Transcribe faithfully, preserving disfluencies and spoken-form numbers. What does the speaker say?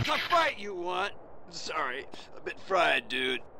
It's a fight you want? Sorry, a bit fried, dude.